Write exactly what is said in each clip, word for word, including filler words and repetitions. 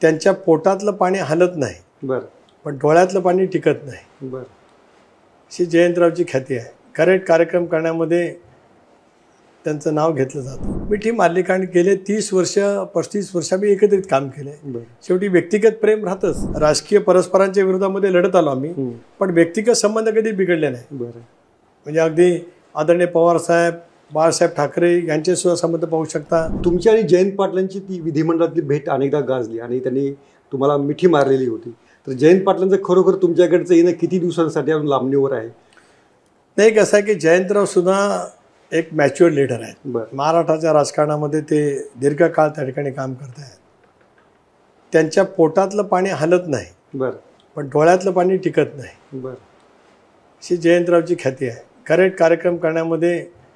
त्यांच्या पोटातलं पाणी हलत नाही, बरं, पण डोळ्यातलं पाणी टिकत नाही, बरं, अशी जयंतरावची ख्याती आहे. करेक्ट कार्यक्रम करण्यामध्ये त्यांचं नाव घेतलं जातं. मिठी मारली कारण गेले तीस वर्ष पस्तीस वर्ष आम्ही एकत्रित काम केलंय. शेवटी व्यक्तिगत प्रेम राहतच. राजकीय परस्परांच्या विरोधामध्ये लढत आलो आम्ही, पण व्यक्तिगत संबंध कधी बिघडले नाही. म्हणजे अगदी आदरणीय पवार साहेब, बाळासाहेब ठाकरे यांचे सुद्धा संबंध पाहू शकता. तुमची आणि जयंत पाटलांची ती विधिमंडळातली भेट अनेकदा गाजली आणि त्यांनी तुम्हाला मिठी मारलेली होती. तर जयंत पाटलांचं खरोखर तुमच्याकडचं येणं किती दिवसांसाठी अजून लांबणीवर आहे? नाही, कसं आहे की जयंतराव सुद्धा एक मॅच्युअर लीडर आहेत. महाराष्ट्राच्या राजकारणामध्ये ते दीर्घकाळ त्या ठिकाणी काम करत आहेत. त्यांच्या पोटातलं पाणी हलत नाही, बरं, पण डोळ्यातलं पाणी टिकत नाही, बरं, अशी जयंतरावची ख्याती आहे. करेक्ट कार्यक्रम करण्यामध्ये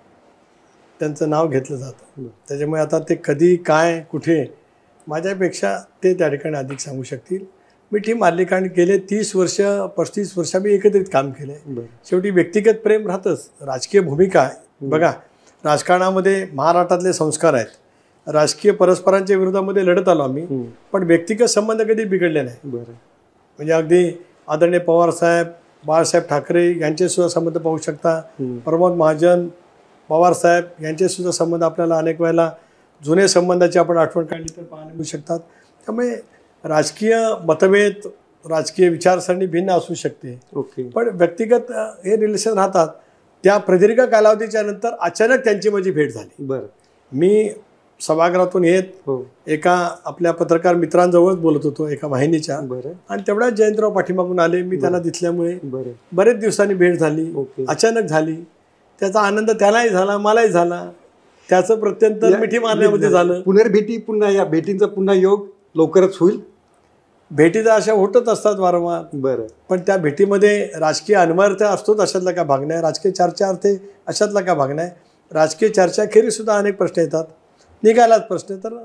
त्यांचं नाव घेतलं जातं. त्याच्यामुळे आता ते कधी काय कुठे माझ्यापेक्षा ते त्या ठिकाणी अधिक सांगू शकतील. मिठी मारली कारण गेले तीस वर्ष पस्तीस वर्ष आम्ही एकत्रित काम केलं आहे. शेवटी व्यक्तिगत प्रेम राहतच. राजकीय भूमिका आहे. बघा, राजकारणामध्ये महाराष्ट्रातले संस्कार आहेत. राजकीय परस्परांच्या विरोधामध्ये लढत आलो आम्ही, पण व्यक्तिगत संबंध कधी बिघडले नाही. म्हणजे अगदी आदरणीय पवार साहेब, बाळासाहेब ठाकरे यांचे सुद्धा संबंध पाहू शकता. प्रमोद महाजन, पवार साहेब यांचे सुद्धा संबंध आपल्याला अनेक वेळेला जुने संबंधाची आपण आठवण काढली तर पाहायला मिळू शकतात. त्यामुळे राजकीय मतभेद, राजकीय विचारसरणी भिन्न असू शकते, पण व्यक्तिगत हे रिलेशन राहतात. त्या प्रदीर्घ कालावधीच्या नंतर अचानक त्यांची माझी भेट झाली. बरं, मी सभागृहातून येत एका आपल्या पत्रकार मित्रांजवळच बोलत होतो एका वाहिनीच्या, आणि तेवढ्याच जयंतराव पाठीमागून आले. मी त्यांना दिसल्यामुळे बरेच दिवसांनी भेट झाली, अचानक झाली. त्याचा आनंद त्यालाही झाला, मलाही झाला. त्याचं प्रत्यंतर मिठी मारण्यामध्ये झालं. पुनर्भेटी, पुन्हा या भेटींचा पुन्हा योग लवकरच होईल. भेटीचा अशा होतच असतात वारंवार. बरं, पण त्या भेटीमध्ये राजकीय अनिवार्यता असतोच अशातला का भाग नाही, राजकीय चर्चा अर्थे अशातला का भाग नाही. राजकीय चर्चाखेरीज सुद्धा अनेक प्रश्न येतात, निघालाच प्रश्न तर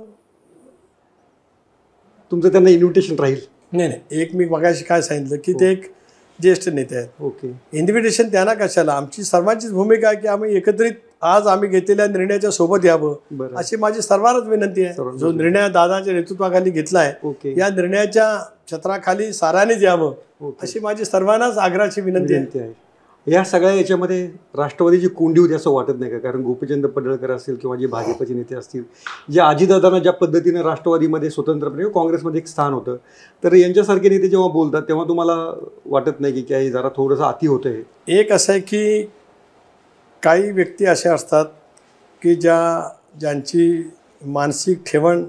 तुमचं त्यांना इन्व्हिटेशन राहील. नाही नाही, एक मी मगाशी काय सांगितलं की ते एक ज्येष्ठ नेते आहेत. ओके, इन्व्हिटेशन त्यांना कशाला? आमची सर्वांचीच भूमिका आहे की आम्ही एकत्रित आज आम्ही घेतलेल्या निर्णयाच्या सोबत यावं, अशी माझी सर्वांनाच विनंती आहे. जो निर्णय दादाच्या नेतृत्वाखाली घेतला आहे, या निर्णयाच्या छत्राखाली साऱ्यांनीच यावं, अशी माझी सर्वांनाच आग्रहाची विनंती आहे. या सगळ्या याच्यामध्ये राष्ट्रवादीची कोंडी होती असं वाटत नाही का? कारण गोपीचंद पडळकर असतील किंवा जे भाजपचे नेते असतील, जे अजितदादांना ज्या पद्धतीने राष्ट्रवादीमध्ये स्वतंत्रपणे काँग्रेसमध्ये एक स्थान होतं, तर यांच्यासारखे नेते जेव्हा बोलतात तेव्हा तुम्हाला वाटत नाही की काही जरा थोडंसं अति होतं? हे एक असं आहे की काही व्यक्ती अशा असतात की ज्या ज्यांची मानसिक ठेवण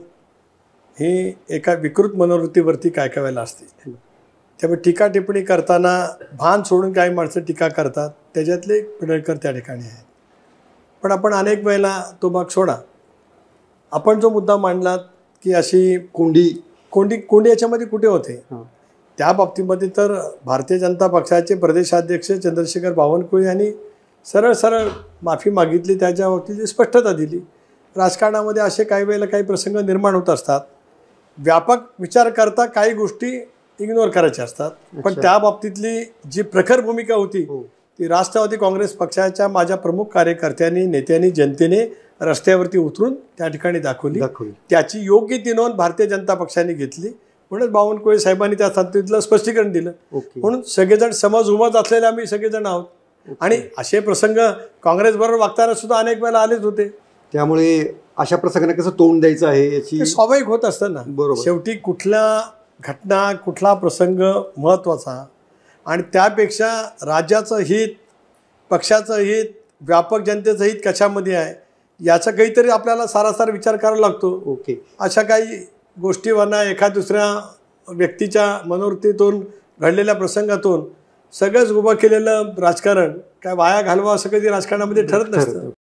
ही एका विकृत मनोवृत्तीवरती काय काय वेळेला असते. त्यामुळे टीका टिप्पणी करताना भान सोडून काही माणसं टीका करतात, त्याच्यातले पडळकर त्या ठिकाणी आहेत. पण आपण अनेक वेळेला तो भाग सोडा. आपण जो मुद्दा मांडलात की अशी कोंडी कोंडी कोंडी याच्यामध्ये कुठे होते, त्या बाबतीमध्ये तर भारतीय जनता पक्षाचे प्रदेशाध्यक्ष चंद्रशेखर बावनकुळे यांनी सरळ सरळ माफी मागितली, त्याच्या बाबतीत स्पष्टता दिली. राजकारणामध्ये असे काही वेळेला काही प्रसंग निर्माण होत असतात. व्यापक विचार करता काही गोष्टी इग्नोर करायच्या असतात, पण त्या बाबतीतली जी प्रखर भूमिका होती ती राष्ट्रवादी काँग्रेस पक्षाच्या माझ्या प्रमुख कार्यकर्त्यांनी, नेत्यांनी, जनतेने रस्त्यावरती उतरून त्या ठिकाणी दाखवली. त्याची योग्य ती नोंद भारतीय जनता पक्षाने घेतली. म्हणून बावनकुळे साहेबांनी त्या संदर्भातलं स्पष्टीकरण दिलं. म्हणून सगळेजण समज उमज असलेले आम्ही सगळेजण आहोत, आणि असे प्रसंग काँग्रेसबरोबर वागताना सुद्धा अनेक वेळेला आलेच होते. त्यामुळे अशा प्रसंगाने कसं तोंड द्यायचं आहे याची स्वाभाविक होत असतं ना. बरोबर, शेवटी कुठल्या घटना, कुठला प्रसंग महत्त्वाचा, आणि त्यापेक्षा राज्याचं हित, पक्षाचं हित, व्यापक जनतेचं हित कशामध्ये आहे याचा काहीतरी आपल्याला सारासार विचार करावा लागतो. ओके, अशा काही गोष्टीवरना एका दुसऱ्या व्यक्तीच्या मनोवृत्तीतून घडलेल्या प्रसंगातून सगळंच उभं केलेलं राजकारण काय वाया घालवा असं कधी राजकारणामध्ये ठरत नसतं.